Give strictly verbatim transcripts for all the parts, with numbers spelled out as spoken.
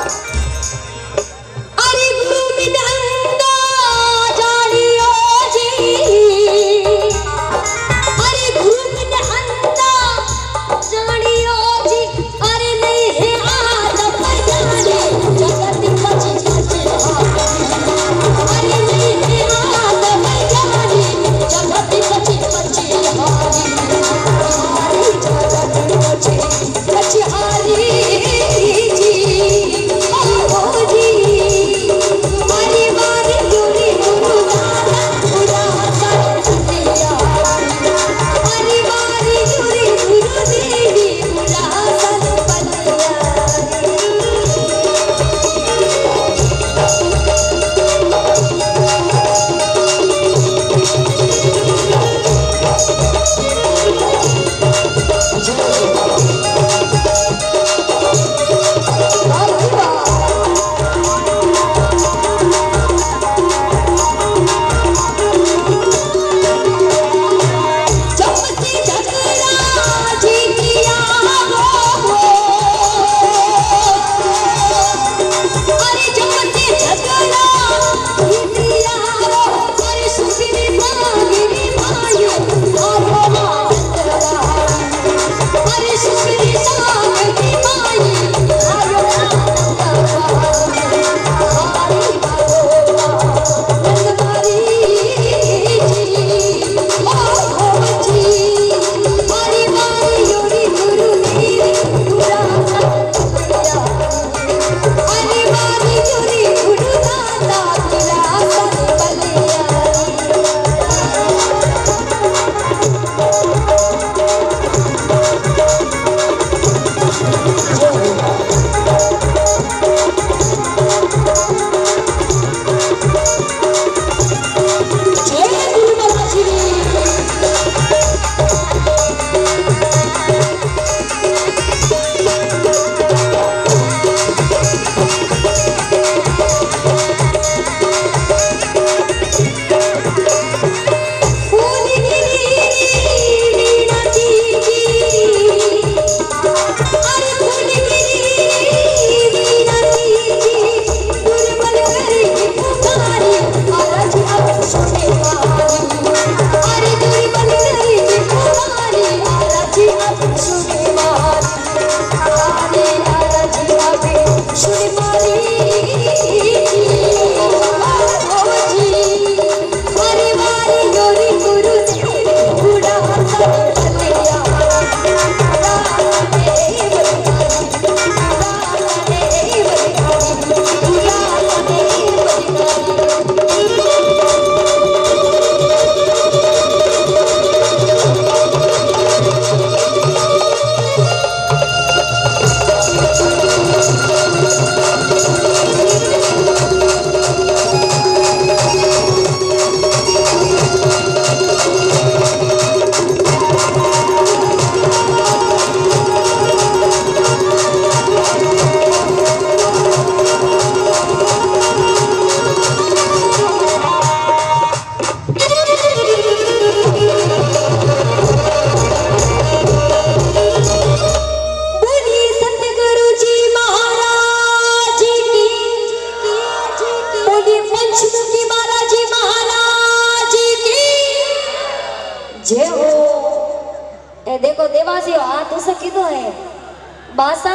बासा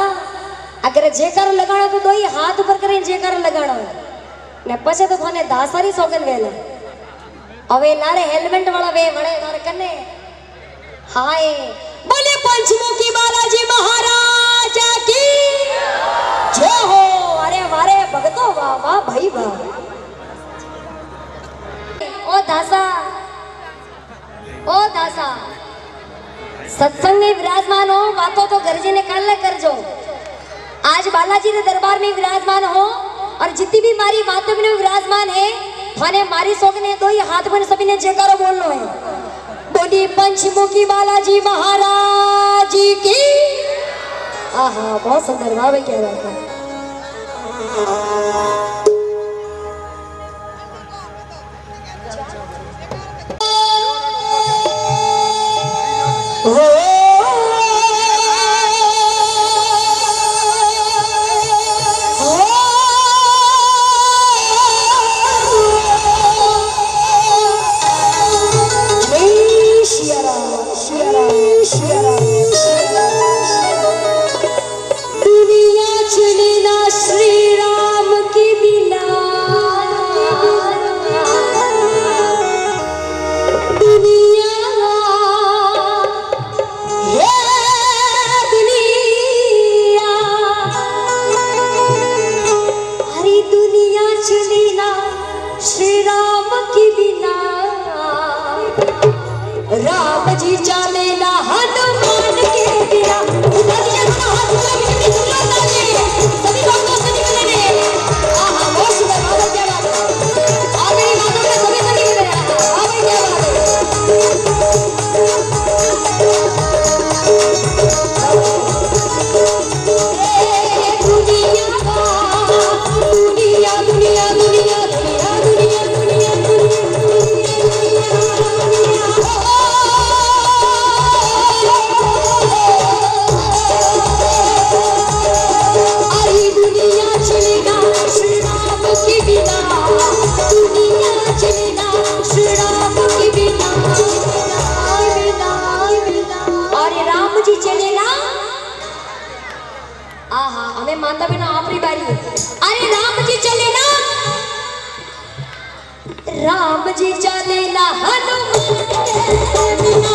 अगर जेकारो लगाणो तो दोई हाथ ऊपर करे जेकारो लगाणो ने पछे तो थाने दासारी सोगन वेला अवे लारे हेलमेट वाला वे वणे मारे कने हाय बोले पंचमुखी बालाजी महाराज की जय हो। अरे वारे भगतो वाह वाह भाई वाह। ओ दासा ओ दासा सत्संग में विराजमान हो बातों तो गर्जी ने काल करजो। आज बालाजी के दरबार में विराजमान हो और जितनी भी मारी बातों में विराजमान है थाने मारी सोगने दो ही हाथ में सभी ने जयकारो बोलना है। बोली पंचमुखी बालाजी महाराज की। आहा बहुत सुंदर वाह भाई क्या बात है। Oh चली ना श्री राम की बिना, राम जी चले ना हनुमान के बिना। सभी बातों से निकले आहा बहुत सुंदर बाबा क्या बात है, और मेरी बातों में सभी से निकले बाबा क्या बात है। दुनिया दुनिया दुनिया दुनिया दुनिया दुनिया अरे दुनिया चलेगा श्री राम के बिना, दुनिया चलेगा श्री राम के बिना, अरे राम जी चले ना। आहा हमें माता बिना आपरी बारी है। अरे राम जी चले ना, राम जी चले ना हनुमान के बिना।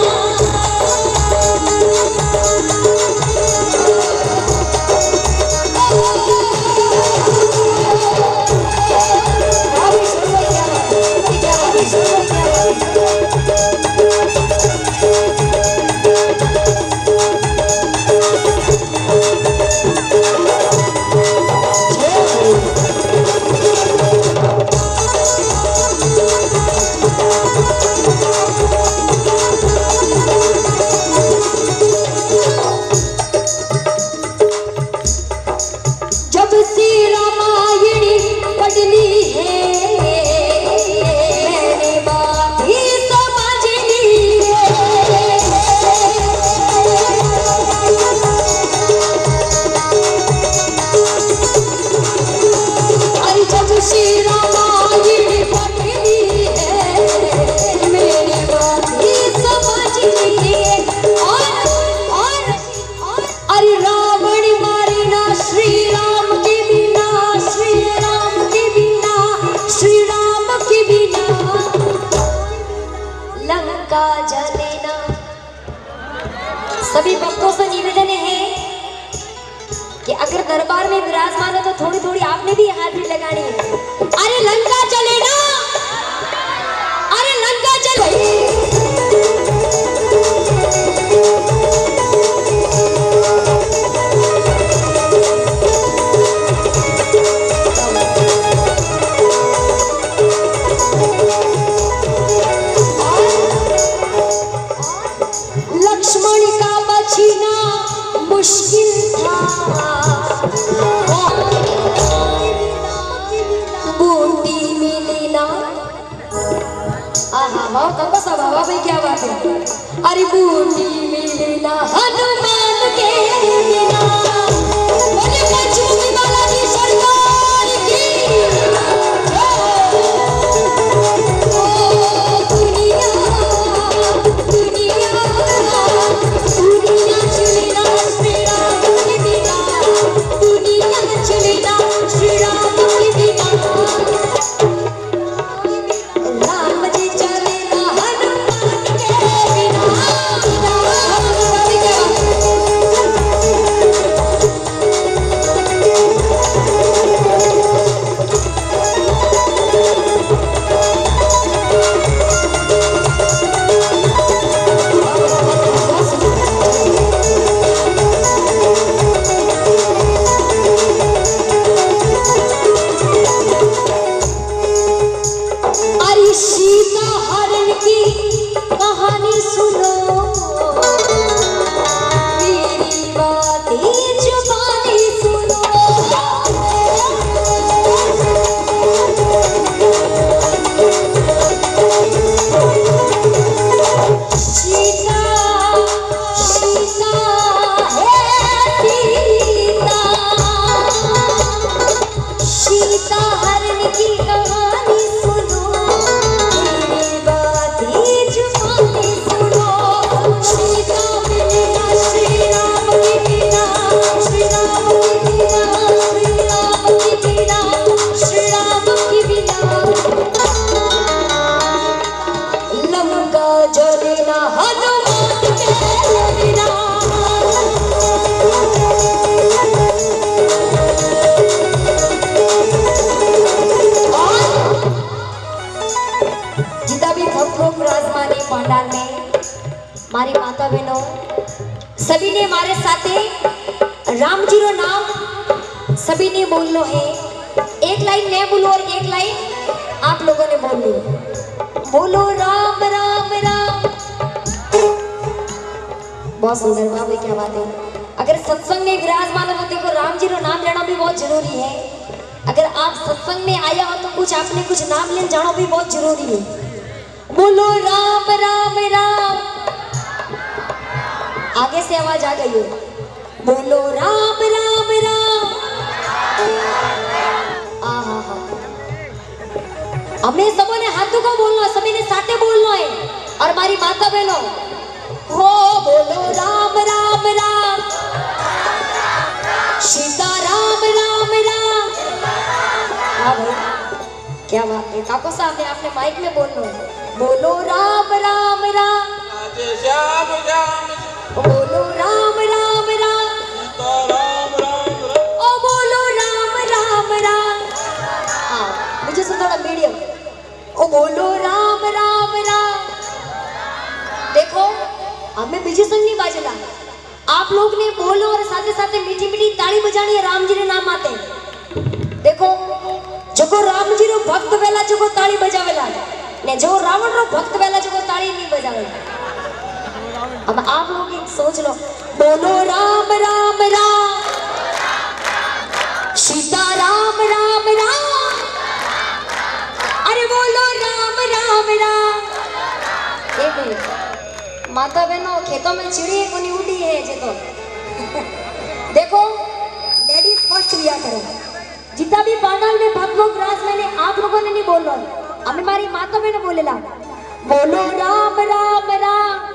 सभी भक्तों से निवेदन है कि अगर दरबार में विराजमान हो तो थोड़ी थोड़ी आपने भी हाजिरी लगानी है। अरे लंका चले ना, अरे लंका चले। लक्ष्मण का बचना मुश्किल था, बूटी मिली ना। आहा वाह बाबा साहब बाबा भाई क्या बात है। अरे बूटी मिली ना हनुमान के बिना। बोले लक्ष्मी बालाजी सरकार की। ओ दुनिया दुनिया दुनिया चली ना श्री राम के बिना, दुनिया चली ना श्री राम के बिना। राम जी चले ना हनुमान के बिना। सभी ने बोलना है। एक लाइन मैं बोलूं और एक लाइन आप लोगों ने बोलनी है। बोलो राम राम राम। बहुत सुंदर बाबू, क्या बात है। अगर सत्संग में विराजमान हो तो देखो राम जी का नाम लेना भी बहुत जरूरी है। अगर आप सत्संग में आया हो तो कुछ आपने कुछ नाम लेना जानो भी बहुत जरूरी है। बोलो राम राम राम। आगे से आवाज आ गई है। बोलो राम राम राम। आहा हा। हमें सबों ने हाथों को बोलना, सभी ने साथे बोलना है। और हमारी माता बहनों हो बोलो राम राम राम। सीता राम राम राम। हाँ भाई क्या बात है। काको साहब ने आपने माइक में बोलना है। बोलो राम राम राम। श्याम श्याम बोलो राम राम राम। राम राम ओ बोलो राम राम राम। हाँ मुझे सुन थोड़ा मीडियम। ओ बोलो राम राम राम। देखो हमें बीजे संग नहीं बाजला, आप लोग ने बोलो और साथे साथे मीठी मीठी ताली बजानी है। राम जी ने नाम आते देखो जो राम जी रो भक्त वेला जो ताली बजावेला ने जो रावण रो भक्त वेला जो ताली नहीं बजावेला। अब आप लोग एक सोच लो। बोलो राम राम राम। सीता राम राम राम। अरे बोलो राम राम राम। एक मिनट माता बहनों, खेतों में चिड़िया कोनी उड़ी है जे तो देखो लेडीज फर्स्ट लिया करो। जितना भी पांडाल में भक्त लोग रास मैंने आप लोगों ने नहीं बोलो, हमें हमारी माता बहनों बोलेला। बोलो राम राम राम।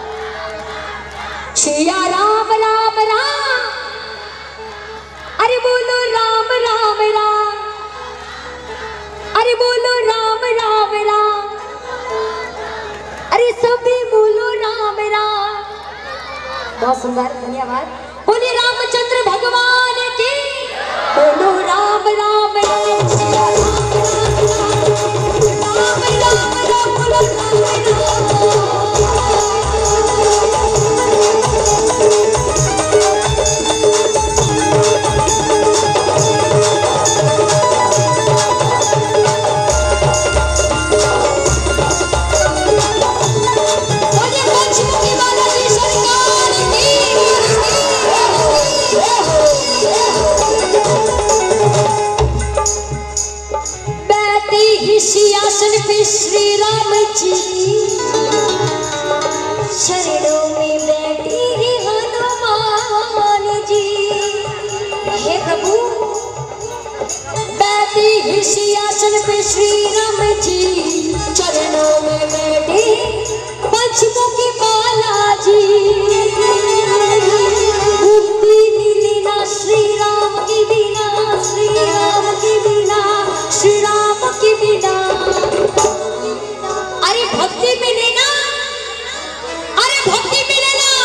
सिया राम राम राम। अरे बोलो राम राम राम। अरे बोलो राम राम राम। अरे सभी बोलो राम राम। बहुत सुंदर, धन्यवाद। बोलिए रामचंद्र भगवान की। बोलो राम राम राम। सिया राम राम राम। राम राम बोलो राम राम। सिंहासन पे श्री राम जी शरणों में बैठी हनुमान जी। हे प्रभु बैठी ही सिंहासन पे श्री राम जी चरणों में बैठे पंचमुखी बालाजी। मुक्ति मिली ना श्री राम की बिना, श्री राम की बिना, श्री राम की बिना। अरे भक्ति मिले ना, अरे भक्ति मिले ना,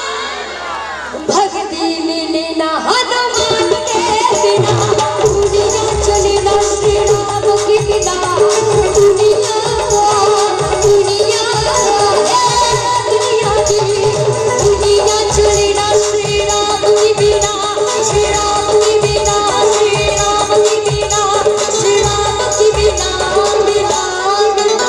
भक्ति मिले ना हनुमान के बिना। दुनिया चले ना श्री राम की बिना। दुनिया दुनिया दुनिया की दुनिया चले ना श्री राम की बिना, श्री राम की बिना, श्री राम की बिना, श्री राम की बिना बिना बिना।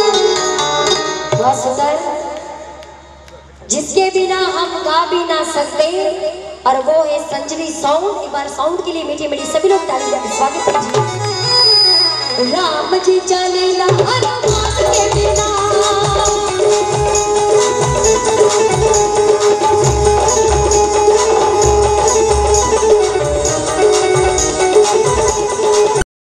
बहुत सुंदर, जिसके बिना हम गा भी ना सकते, और वो है संजली साउंड। एक बार साउंड के लिए मीठी मीठी सभी लोग ताली बजा स्वागत कीजिए। राम जी चले ना हनुमान के बिना।